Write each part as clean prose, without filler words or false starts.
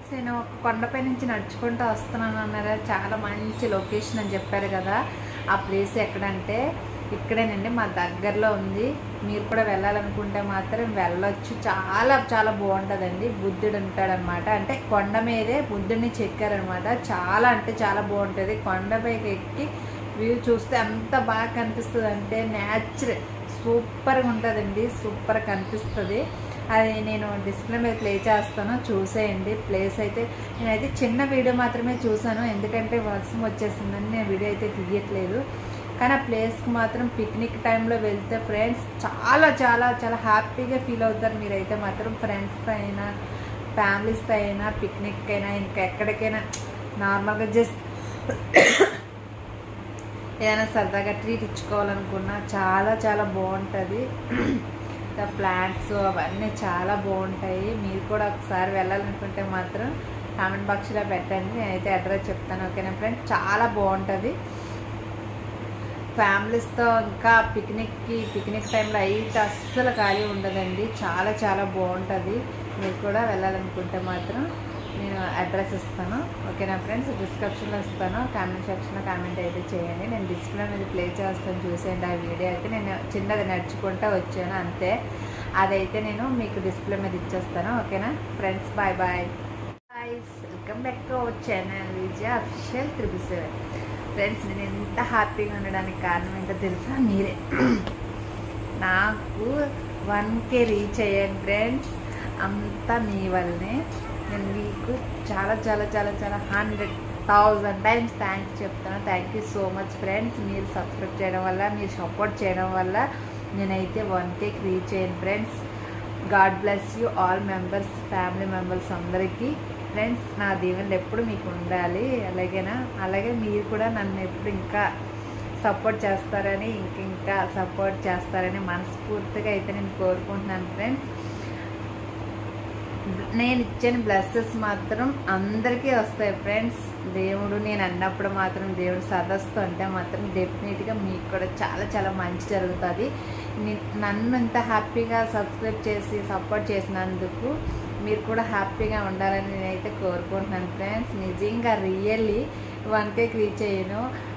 నేను ఒక కొండపై నుంచి నడుచుకుంటూ వస్తున్నాను అన్నారా, చాలా మంచి లొకేషన్ అని చెప్పారు కదా. ఆ ప్లేస్ ఎక్కడంటే ఇక్కడేనండి, మా దగ్గరలో ఉంది. మీరు కూడా వెళ్ళాలనుకుంటే మాత్రం వెళ్ళొచ్చు. చాలా చాలా బాగుంటుందండి. బుద్ధుడు ఉంటాడనమాట, అంటే కొండ మీదే బుద్ధుడిని చెక్కారనమాట. చాలా అంటే చాలా బాగుంటుంది. కొండపైకి ఎక్కి వ్యూ చూస్తే అంత బాగా కనిపిస్తుంది, అంటే న్యాచురల్ సూపర్గా ఉంటుందండి. సూపర్గా కనిపిస్తుంది. అది నేను డిస్ప్లే మీద ప్లే చేస్తాను, చూసేయండి. ప్లేస్ అయితే నేనైతే చిన్న వీడియో మాత్రమే చూసాను, ఎందుకంటే వర్షం వచ్చేసిందని నేను వీడియో అయితే తీయట్లేదు. కానీ ఆ ప్లేస్కి మాత్రం పిక్నిక్ టైంలో వెళ్తే ఫ్రెండ్స్ చాలా చాలా చాలా హ్యాపీగా ఫీల్ అవుతారు మీరైతే మాత్రం. ఫ్రెండ్స్తో అయినా ఫ్యామిలీస్తో అయినా పిక్నిక్ అయినా ఇంకా ఎక్కడికైనా నార్మల్గా జస్ట్ ఏదైనా సరదాగా ట్రీట్ ఇచ్చుకోవాలనుకున్నా చాలా చాలా బాగుంటుంది. ప్లాంట్స్ అవన్నీ చాలా బాగుంటాయి. మీరు కూడా ఒకసారి వెళ్ళాలనుకుంటే మాత్రం కామెంట్ బాక్స్లో పెట్టండి, నేనైతే అడ్రస్ చెప్తాను. ఓకేనా ఫ్రెండ్స్, చాలా బాగుంటుంది. ఫ్యామిలీస్తో ఇంకా పిక్నిక్ టైంలో అయితే అస్సలు ఖాళీ ఉండదండి. చాలా చాలా బాగుంటుంది. మీరు కూడా వెళ్ళాలనుకుంటే మాత్రం నేను అడ్రస్ ఇస్తాను. ఓకేనా ఫ్రెండ్స్, డిస్క్రిప్షన్లో ఇస్తాను, కామెంట్ సెక్షన్లో కామెంట్ అయితే చేయండి. నేను డిస్ప్లే మీద ప్లే చేస్తాను, చూసేయండి. ఆ వీడియో అయితే నేను చిన్నది నడుచుకుంటూ వచ్చాను అంతే, అదైతే నేను మీకు డిస్ప్లే మీద ఇచ్చేస్తాను. ఓకేనా friends, bye bye. Welcome back to our channel Vijaya official 777. Friends, నేను ఎంత హ్యాపీగా ఉండడానికి కారణం ఏంటో తెలుసా మీరే. నాకు 1K రీచ్ అయ్యాను ఫ్రెండ్స్, అంతా మీ వల్లనే. నేను మీకు చాలా చాలా చాలా చాలా 100,000 టైమ్స్ థ్యాంక్స్ చెప్తాను. Thank you so much friends. మీరు సబ్స్క్రైబ్ చేయడం వల్ల, మీరు సపోర్ట్ చేయడం వల్ల నేనైతే 1K రీచ్ అయ్యాను friends. God bless you all members, family members అందరికీ. ఫ్రెండ్స్, నా దీవెనలు ఎప్పుడు మీకు ఉండాలి, అలాగే మీరు కూడా నన్ను ఎప్పుడు ఇంకా సపోర్ట్ చేస్తారని, ఇంకా సపోర్ట్ చేస్తారని మనస్ఫూర్తిగా అయితే నేను కోరుకుంటున్నాను ఫ్రెండ్స్. నేను ఇచ్చిన బ్లెస్సెస్ మాత్రం అందరికీ వస్తాయి ఫ్రెండ్స్. దేవుడు నేను అన్నప్పుడు మాత్రం, దేవుడు సదస్సు అంటే మాత్రం డెఫినెట్గా మీకు కూడా చాలా చాలా మంచి జరుగుతుంది. నన్ను ఇంత హ్యాపీగా సబ్స్క్రైబ్ చేసి సపోర్ట్ చేసినందుకు మీరు కూడా హ్యాపీగా ఉండాలని నేనైతే కోరుకుంటున్నాను ఫ్రెండ్స్. నిజంగా రియల్లీ 1K రీచ్ అయ్యాను.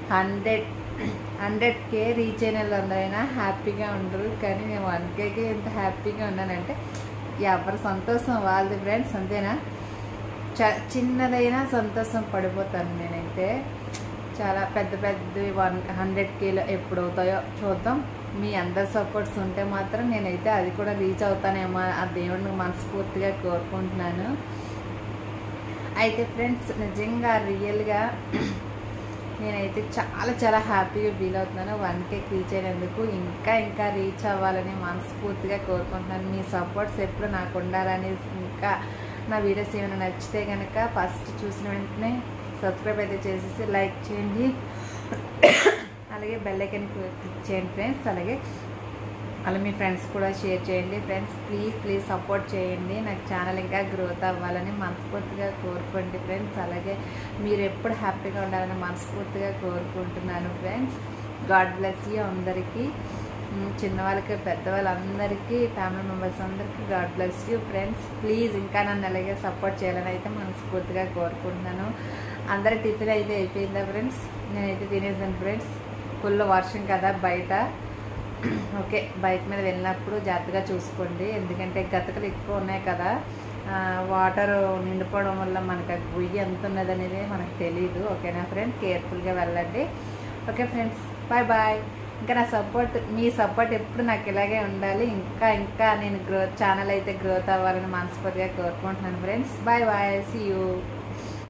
100K రీచ్ అయిన వాళ్ళందరైనా హ్యాపీగా ఉండరు, కానీ నేను 1Kకి ఎంత హ్యాపీగా ఉన్నానంటే ఎవరి సంతోషం వాళ్ళది ఫ్రెండ్స్, అంతేనా. చిన్నదైనా సంతోషం పడిపోతాను నేనైతే. చాలా పెద్ద 100Kలో ఎప్పుడు అవుతాయో చూద్దాం. మీ అందరి సపోర్ట్స్ ఉంటే మాత్రం నేనైతే అది కూడా రీచ్ అవుతానేమో, ఆ దేవుడిని మనస్ఫూర్తిగా కోరుకుంటున్నాను. అయితే ఫ్రెండ్స్, నిజంగా రియల్గా నేనైతే చాలా చాలా హ్యాపీగా ఫీల్ అవుతున్నాను 1K రీచ్ అయినందుకు. ఇంకా రీచ్ అవ్వాలని మనస్ఫూర్తిగా కోరుకుంటున్నాను. మీ సపోర్ట్స్ ఎప్పుడు నాకు ఉండాలని. ఇంకా నా వీడియోస్ ఏమైనా నచ్చితే కనుక ఫస్ట్ చూసిన వెంటనే సబ్స్క్రైబ్ అయితే చేసేసి లైక్ చేయండి, అలాగే బెల్ ఐకాన్ క్లిక్ చేయండి ఫ్రెండ్స్. అలాగే మీ ఫ్రెండ్స్ కూడా షేర్ చేయండి ఫ్రెండ్స్. ప్లీజ్ సపోర్ట్ చేయండి. నాకు ఛానల్ ఇంకా గ్రోత్ అవ్వాలని మనస్ఫూర్తిగా కోరుకోండి ఫ్రెండ్స్. అలాగే మీరు ఎప్పుడు హ్యాపీగా ఉండాలని మనస్ఫూర్తిగా కోరుకుంటున్నాను ఫ్రెండ్స్. గాడ్ బ్లెస్ యూ అందరికీ, చిన్నవాళ్ళకి పెద్దవాళ్ళందరికీ, ఫ్యామిలీ మెంబర్స్ అందరికీ God bless you friends. Please ఇంకా నన్ను అలాగే సపోర్ట్ చేయాలని అయితే మనస్ఫూర్తిగా కోరుకుంటున్నాను. అందరి టిఫిన్ అయితే అయిపోయిందా ఫ్రెండ్స్? నేనైతే తినేసాను ఫ్రెండ్స్. ఫుల్ వర్షం కదా బయట. ఓకే, బైక్ మీద వెళ్ళినప్పుడు జాగ్రత్తగా చూసుకోండి, ఎందుకంటే గతకలు ఎక్కువ ఉన్నాయి కదా. వాటర్ నిండిపోవడం వల్ల మనకు గుయ్యి ఎంత ఉన్నది అనేది మనకు తెలియదు. ఓకేనా ఫ్రెండ్స్, కేర్ఫుల్గా వెళ్ళండి. Okay friends, bye bye. ఇంకా మీ సపోర్ట్ ఎప్పుడు నాకు ఇలాగే ఉండాలి. ఇంకా నేను ఛానల్ అయితే గ్రోత్ అవ్వాలని మనస్ఫూర్తిగా కోరుకుంటున్నాను friends. Bye bye, see you.